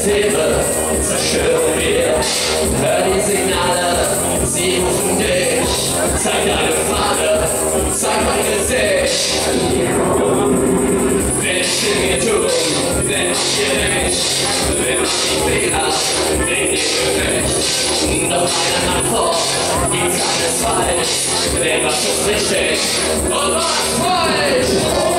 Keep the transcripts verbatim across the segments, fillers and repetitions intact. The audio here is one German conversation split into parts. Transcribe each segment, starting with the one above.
Systeme zerstören wir. Hör die Signale, sie rufen dich. Zeig deine Fahne, zeig dein Gesicht. Wenn ich dir tun, wenn ich dir nicht, wenn ich die Fehler, wenn ich gerecht. Doch einer hat vor, die Zeit ist falsch. Denn was ist richtig und was falsch?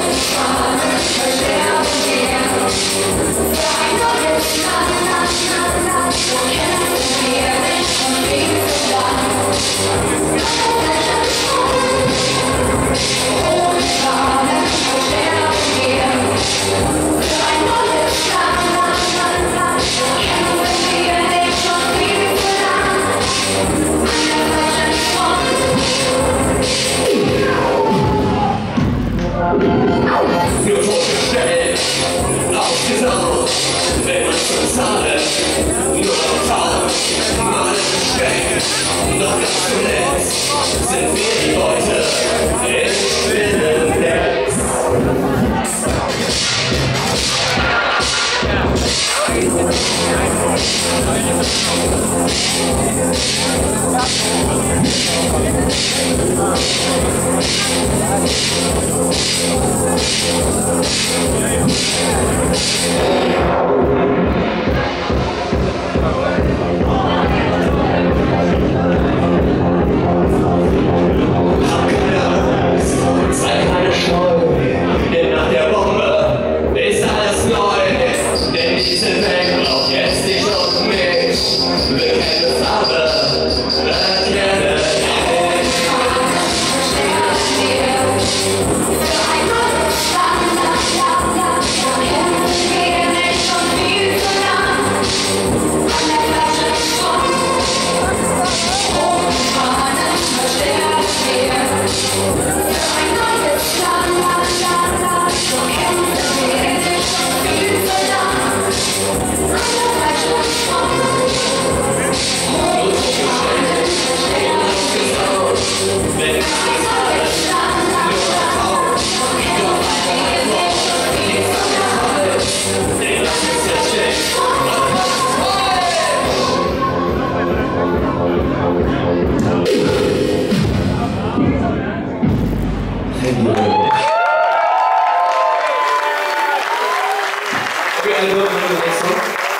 Nur vorgestellt, ausgesaugt, wenn man schon zahlt, nur noch tausend, mal gesteckt. Doch ganz zuletzt sind wir die Leute im Spinnennetz. Okay, alle Leute,